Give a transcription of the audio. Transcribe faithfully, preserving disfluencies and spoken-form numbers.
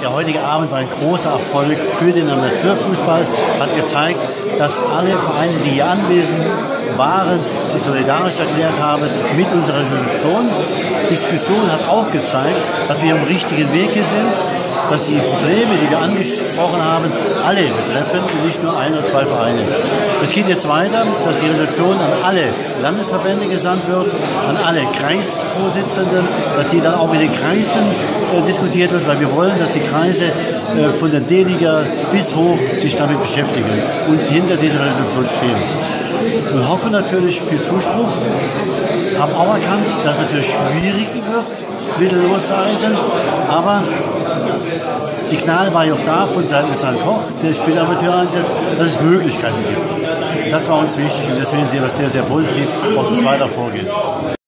Der heutige Abend war ein großer Erfolg für den Amateurfußball, hat gezeigt, dass alle Vereine, die hier anwesend waren, sich solidarisch erklärt haben mit unserer Resolution. Die Diskussion hat auch gezeigt, dass wir am richtigen Weg sind, dass die Probleme, die wir angesprochen haben, alle betreffen und nicht nur ein oder zwei Vereine. Es geht jetzt weiter, dass die Resolution an alle Landesverbände gesandt wird, an alle Kreisvorsitzenden, dass die dann auch in den Kreisen äh, diskutiert wird, weil wir wollen, dass die Kreise äh, von der D-Liga bis hoch sich damit beschäftigen und hinter dieser Resolution stehen. Wir hoffen natürlich viel Zuspruch, haben auch erkannt, dass es natürlich schwierig wird, mittellos zu eisen, aber Signal war ja auch da von Seiten des Herrn Koch, der sich für die Amateure einsetzt, dass es Möglichkeiten gibt. Das war uns wichtig und deswegen sehen wir es sehr, sehr positiv auf das weiter Vorgehen.